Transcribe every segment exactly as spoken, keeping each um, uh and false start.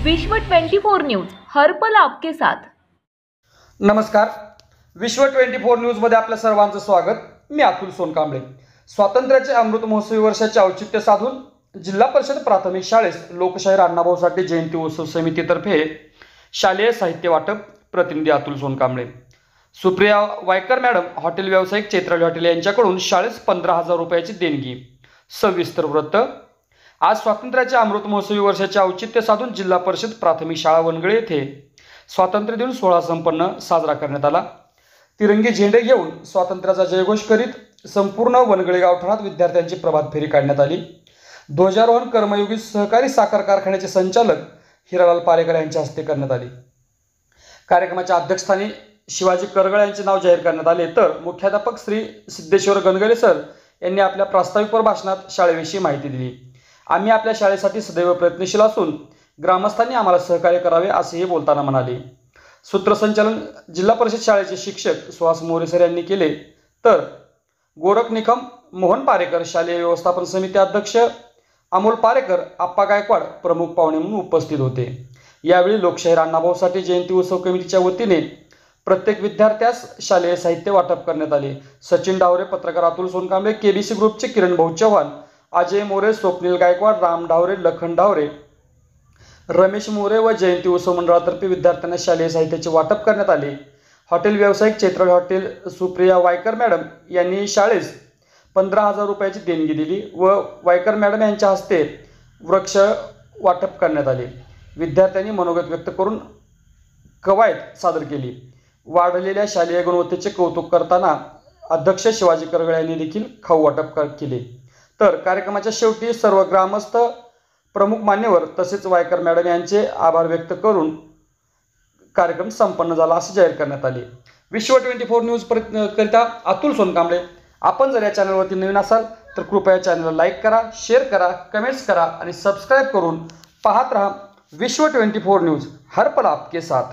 विश्व चोवीस न्यूज हर पल आपके साथ। नमस्कार, विश्व चोवीस न्यूज मध्ये आपल्या सर्वांचं स्वागत। मी अतुल सोनकांबळे। स्वातंत्र्याचे अमृत महोत्सवी वर्षाचे औचित्य साधून जिल्हा परिषद प्राथमिक शाळेत लोकशाहीर अण्णाभाऊ साठे जयंती उत्सव समितीतर्फे शालेय साहित्य वाटप। प्रतिनिधी अतुल सोनकांबळे। सुप्रिया वायकर मॅडम हॉटेल व्यावसायिक चैत्राली हॉटेल यांच्याकडून शाळेस पंधरा हजार रुपयाची देणगी। सविस्तर वृत्त। आज स्वातंत्र्याच्या अमृत महोत्सवी वर्षाचे औचित्य साधून जिल्हा परिषद प्राथमिक शाळा वनगळे येथे स्वातंत्र्य दिन सोहळा संपन्न साजरा करण्यात आला। तिरंगी झेंडे घेऊन स्वातंत्र्याचा जयघोष करीत संपूर्ण वनगळे गावठाणात विद्यार्थ्यांची प्रभात फेरी काढण्यात आली। ध्वजारोहण कर्मयोगी सहकारी साखर कारखान्याचे संचालक हिरालाल पारेकर यांच्या हस्ते करण्यात आले। कार्यक्रमाच्या अध्यक्षस्थानी शिवाजी करगळ यांचे नाव जाहीर करण्यात आले, तर मुख्याध्यापक श्री सिद्धेश्वर गणगरे सर यांनी आपल्या प्रास्ताविक भाषणात शाळेविषयी माहिती दिली। आम्ही आपल्या शाळेसाठी सदैव प्रयत्नशील असून ग्रामस्थांनी आम्हाला सहकार्य करावे असेही बोलताना म्हणाले। सूत्रसंचालन जिल्हा परिषद शाळेचे शिक्षक सुहास मोरे सर यांनी केले, तर गोरख निकम, मोहन पारेकर, शालेय व्यवस्थापन समिती अध्यक्ष अमोल पारेकर, आप्पा गायकवाड प्रमुख पाहुणे म्हणून उपस्थित होते। यावेळी लोकशाहीर अण्णाभाऊ साठे जयंती उत्सव कमिटीच्या वतीने प्रत्येक विद्यार्थ्यास शालेय साहित्य वाटप करण्यात आले। सचिन डावरे, पत्रकार अतुल सोनकांबळे, केबीसी ग्रुपचे किरण भाऊ चव्हाण, अजय मोरे, स्वप्नील गायकवाड, राम डावरे, लखन डावरे, रमेश मोरे व जयंती उत्सव मंडळातर्फे विद्यार्थ्यांना शालेय साहित्याचे वाटप करण्यात आले। हॉटेल व्यावसायिक चैत्राली हॉटेल सुप्रिया वायकर मॅडम यांनी शाळेस पंधरा हजार रुपयाची देणगी दिली व वायकर मॅडम यांच्या हस्ते वृक्ष वाटप करण्यात आले। विद्यार्थ्यांनी मनोगत व्यक्त करून कवायत सादर केली। वाढलेल्या शालेय गुणवत्तेचे कौतुक करताना अध्यक्ष शिवाजी करगळ यांनी देखील खाऊ वाटप केले। तर कार्यक्रमाच्या शेवटी सर्व ग्रामस्थ, प्रमुख मान्यवर तसेच वायकर मॅडम यांचे आभार व्यक्त करून कार्यक्रम संपन्न झाला असे जाहीर करण्यात आले। विश्व चोवीस न्यूज करिता अतुल सोनकांबळे। आपण जर या चॅनलवरती नवीन असाल तर कृपया चॅनलला लाईक करा, शेअर करा, कमेंट्स करा आणि सबस्क्राईब करून पाहत रहा विश्व चोवीस न्यूज हर पल आपके साथ।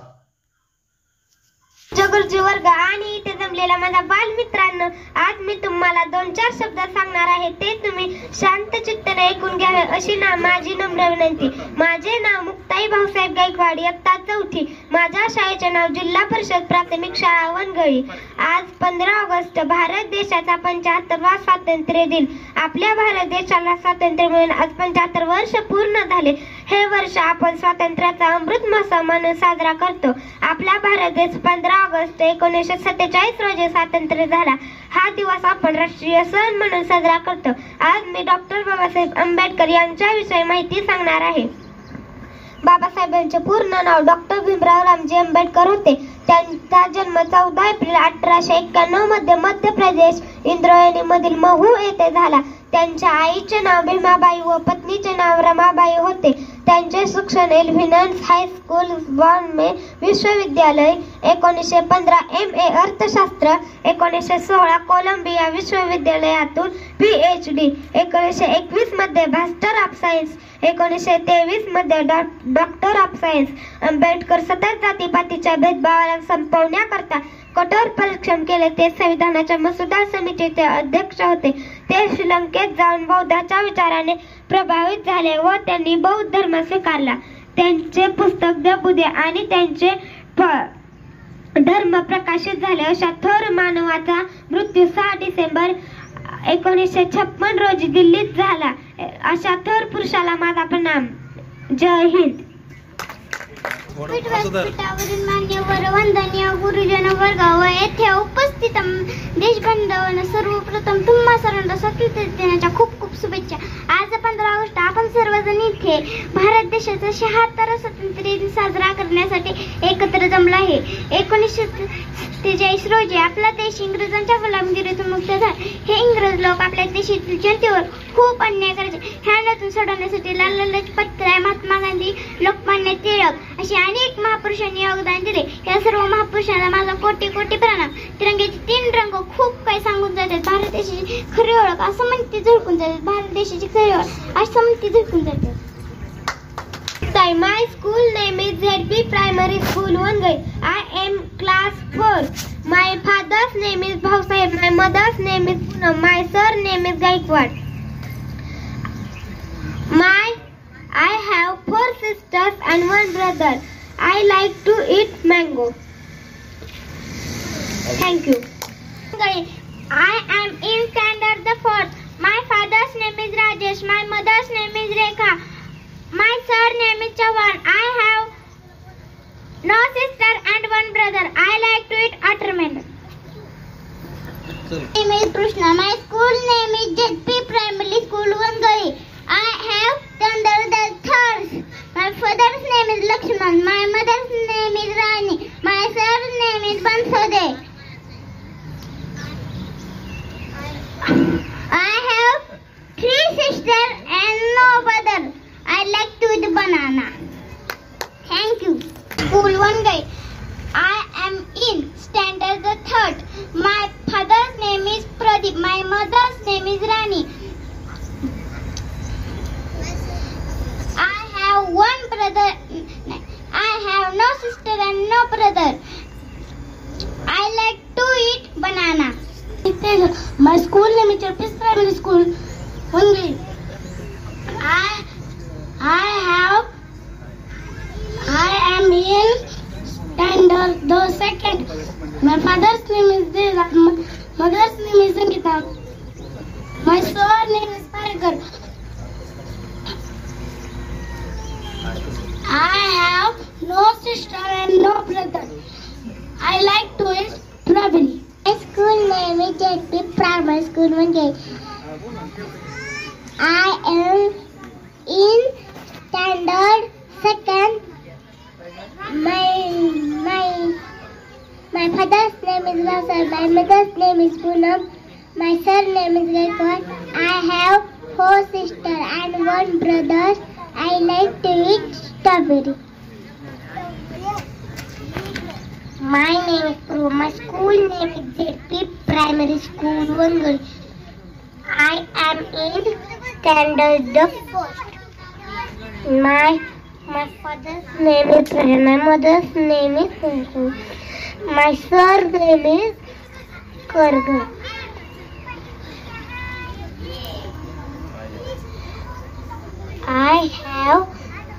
गुरुजी वर्ग आणि इथे जमलेल्या माझ्या बालमित्रांनो, आज मी तुम्हाला दोन चार शब्द सांगणार आहे, ते तुम्ही शांत चित्ताने ऐकून घ्यावे अशी ना माझी नम्र विनंती। माझे नाव मुक्ताई भाऊसाहेब गायकवाड, इयत्ता चौथी। माझ्या शाळेचे नाव जिल्हा परिषद प्राथमिक शाळा वनगळी। आज पंधरा ऑगस्ट भारत देशाचा पंच्याहत्तरवा स्वातंत्र्य दिन। आपल्या भारत देशाला स्वातंत्र्य मिळून आज पंच्याहत्तर वर्ष पूर्ण झाले। हे वर्ष आपण स्वातंत्र्याचा अमृत महोत्सव म्हणून साजरा करतो। आपला भारत देश पंधरा ऑगस्ट एकोणीसशे सत्तेचाळीस रोजी स्वातंत्र्य झाला। हा दिवस आपण राष्ट्रीय सण म्हणून साजरा करतो। आज मी डॉक्टर बाबासाहेब आंबेडकर यांच्याविषयी माहिती सांगणार आहे। बाबासाहेबांचे पूर्ण नाव डॉक्टर भीमराव रामजी आंबेडकर होते। त्यांचा जन्म चौदा एप्रिल अठराशे एक्क्याण्णव मध्ये मध्य प्रदेश इंद्रायणी मधील महू येथे झाला। त्यांच्या आईचे नाव भीमाबाई व पत्नीचे नाव रमाबाई होते। त्यांचे शिक्षण एल्व्हिनन्स हायस्कूल, बॉम्बे विश्वविद्यालय, एकोणीसशे पंधरा एम ए अर्थशास्त्र, एकोणीसशे सोळा कोलंबिया विश्वविद्यालयातून पी एच डी, एकोणीसशे एकवीस मध्ये मास्टर ऑफ सायन्स, एकोणीसशे तेवीस मध्ये डॉक्टर ऑफ सायन्स। आंबेडकर सतत जातीपातीच्या भेदभावाला संपवण्याकरता कठोर परिश्रम केले। ते संविधानाच्या मसुदा समितीचे अध्यक्ष होते। ते श्रीलंकेत जाऊन बौद्धाच्या विचाराने प्रभावित झाले व त्यांनी बौद्ध धर्म स्वीकारला। त्यांचे पुस्तक द बुद्धे आणि त्यांचे धर्म प्रकाशित झाले। अशा थोर मानवाचा मृत्यू सहा डिसेंबर एकोणीसशे छप्पन रोजी दिल्लीत झाला। अशा थोर पुरुषाला माझा प्रणाम। जय हिंद। व्यासपीठावरील मान्यवर, वंदनीय गुरुजन वर्ग व येथे उपस्थित देशबांधवांना सर्वप्रथम तुम्हा सर्वांना स्वातंत्र्य दिनाच्या खूप खूप शुभेच्छा। आज पंधरा ऑगस्ट आपण सर्वजण इथे भारत देशाचा शहात्तर स्वातंत्र्य दिन साजरा करण्यासाठी एकत्र जमला आहे। एकोणीसशे सत्तेचाळीस रोजी आपला देश इंग्रजांच्या गुलामगिरीतून मुक्त झाला। हे इंग्रज लोक आपल्या देशातील जनतेवर खूप अन्याय करायचे। ह्यातून सोडवण्यासाठी लाला लजपत राय, महात्मा गांधी, लोकमान्य टिळक अशी अनेक महापुरुषांनी योगदान दिले। या सर्व महापुरुषांना माझा कोटी कोटी प्रणाम। तिरंग्याचे तीन रंग खूप काही सांगून जातात। भारत देशाची खरी ओळख असं म्हणते झळकून जातात। भारत देशाची खरी ओळख असं म्हणते झळकून जातात। My school name is Z P Primary School Vangay. I am class four. My father's name is Bhausaheb. My mother's name is Poonam. My surname is Gaikwad. My I have four sisters and one brother. I like to eat mango. Thank you. I am in standard the fourth. My father's name is Rajesh. My mother's name is Rekha. My surname is Chavan. I have no sister and one brother. I like to eat watermelon. My name is Krishna. My school name is J P Primary School, Vangali. I have standard the third. My father's name is Lakshman. My mother's name is Rani. My sir's name is Bansode. I have three sisters and no brother. I like to eat banana. Thank you. School one guy. I am in standard the third. My father's name is Pradeep. My mother's name is Rani. I have one brother. I have no sister and no brother. I like to eat banana. My school name is Chirpis Primary School, Hungary. I I have I am in standard the second. My father's name is Deva. My mother's name is Sangeeta. My surname is Parekar. I have no sister and no brother. I like to eat strawberry. My school name is J P Primary School, Vangali. I am in standard second. My my my father's name is Vasar. My mother's name is Poonam. My surname is Gaikwad. I have four sisters and one brother. I like to eat strawberry. My name is Pro. My school name is J P Primary School, Vangali. I am in standard the first. My my father's name is Prajan. My mother's name is Sanju. My surname is Karga. I have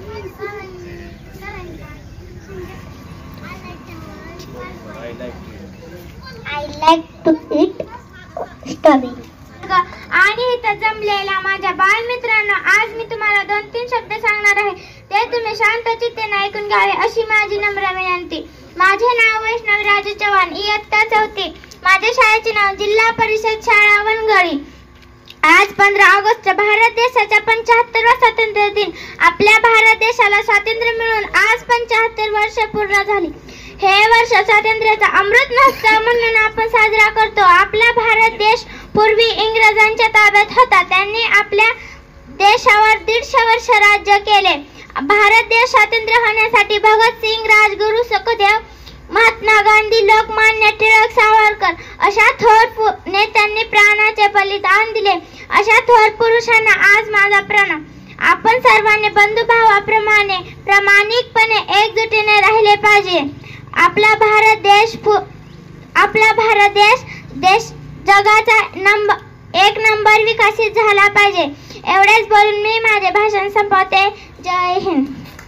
I like to eat strawberry. आणि इथं जमलेल्या माझ्या बालमित्रांनो, आज मी तुम्हाला दोन तीन शब्द सांगणार आहे. ते तुम्ही शांत चित्तेने ऐकून घ्यावे अशी माझी नम्र विनंती. माझे नाव वैष्णवी राजू चव्हाण, इयत्ता चौथी. माझ्या शाळेचे नाव जिल्हा परिषद शाळा वनगळी. आज पंधरा ऑगस्ट भारत देशाचा पंच्याहत्तरवा स्वातंत्र्य दिन. आपल्या भारत देशाला स्वातंत्र्य मिळून आज पंच्याहत्तर वर्ष पूर्ण झाली. हे वर्ष स्वातंत्र्याचा अमृत महोत्सव म्हणून आपण साजरा करतो. आपला भारत देश पूर्वी इंग्रजांच्या ताब्यात होता. त्यांनी आपल्या देशावर दीडशे वर्ष राज्य केले. भारत देश स्वातंत्र्य होण्यासाठी भगतसिंग, राजगुरू, सुखदेव, महात्मा गांधी, लोकमान्य टिळक, सावरकर अशा थोर नेत्यांनी प्राणाचे बलिदान दिले. अशा थोर पुरुषांना आज माझा प्रणाम. आपण सर्वांनी बंधुभावाप्रमाणे प्रामाणिकपणे एकजुटीने राहिले पाहिजे. आपला भारत देश आपला भारत देश देश जगाचा नंबर एक नंबर विकसित झाला पाहिजे. एवढेच बोलून मी माझे भाषण संपवते. जय Hind.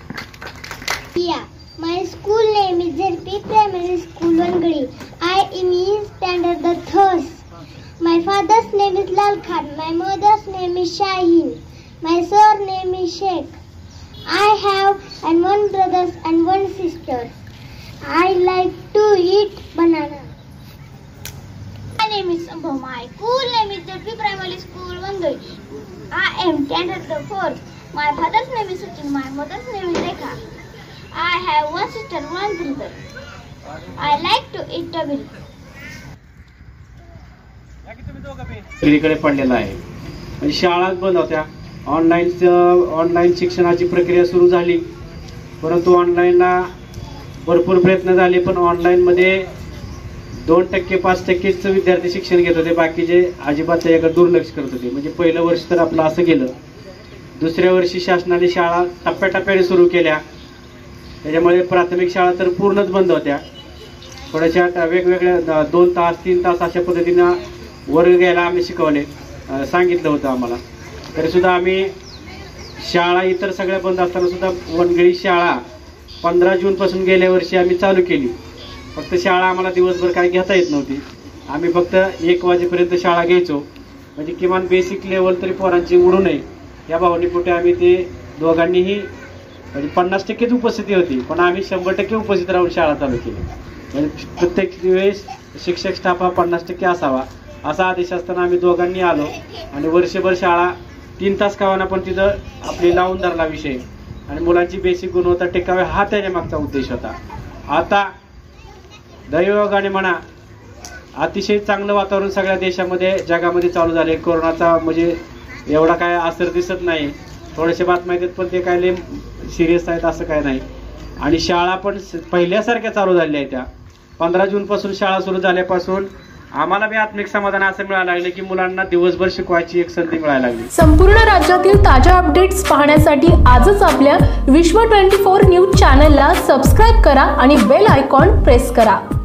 My school name is J P Primary School, Vangali. I am in standard the third. My father's name is Lal Khan. My mother's name is Shaheen. My surname is Sheikh. I have and one brother and one sister. I like to eat banana. My name is Sambhav. My school name is J P Primary School, Vangali. I am standard the fourth. My father's name is Sachin. My mother's name is Rekha. I have one sister, one brother. I like to eat strawberry. कडे पडलेला आहे. म्हणजे शाळा बंद होत्या. Online online शिक्षणाची प्रक्रिया सुरू झाली, परंतु ऑनलाईनला भरपूर प्रयत्न झाले, पण ऑनलाईनमध्ये दोन टक्के पाच टक्केच विद्यार्थी शिक्षण घेत होते. बाकीचे अजिबात त्याच्याकडे दुर्लक्ष करत होते. म्हणजे पहिलं वर्ष तर आपलं असं गेलं. दुसऱ्या वर्षी शासनाने शाळा टप्प्याटप्प्याने सुरू केल्या. त्याच्यामुळे प्राथमिक शाळा तर पूर्णच बंद होत्या. थोड्याशा वेगवेगळ्या दोन तास तीन तास अशा पद्धतीनं वर्ग घ्यायला आम्ही शिकवले, सांगितलं होतं आम्हाला. तरीसुद्धा आम्ही शाळा इतर सगळ्या बंद असताना सुद्धा वनगळी शाळा पंधरा जूनपासून गेल्या वर्षी आम्ही चालू केली. फक्त शाळा आम्हाला दिवसभर काय घेता येत नव्हती. आम्ही फक्त एक वाजेपर्यंत शाळा घ्यायचो, म्हणजे किमान बेसिक लेवल तरी पोरांची उडू नये या भावनेपोटी आम्ही ते दोघांनीही म्हणजे पन्नास टक्केच उपस्थिती होती, पण आम्ही शंभर टक्के उपस्थित राहून शाळा चालू केली. म्हणजे प्रत्येक वेळेस शिक्षक स्टाफ हा पन्नास टक्के असावा असा आदेश असताना आम्ही दोघांनी आलो आणि वर्षभर शाळा तीन तास कावाना पण तिथं आपली लावून धरला विषय आणि मुलांची बेसिक गुणवत्ता टिकावी हा त्याच्या मागचा उद्देश होता. आता दैवयोगाने म्हणा अतिशय चांगलं वातावरण सगळ्या देशामध्ये जगामध्ये चालू झाले. कोरोनाचा म्हणजे एवढा काय असर दिसत नाही. थोडेसे बातम्या येतात पण ते काय लय सिरियस आहेत असं काय नाही. आणि शाळा पण पहिल्यासारख्या चालू झाल्या आहेत. त्या पंधरा जूनपासून शाळा सुरू झाल्यापासून आम्हाला बी आत्मिक समाधान असं मिळालं लागलं की मुलांना दिवसभर शिकवायची एक संधी मिळायला लागली. संपूर्ण राज्यातील ताज्या अपडेट्स पाहण्यासाठी आजच आपल्या विश्व ट्वेंटी फोर न्यूज चॅनलला सबस्क्राईब करा आणि बेल आयकॉन प्रेस करा.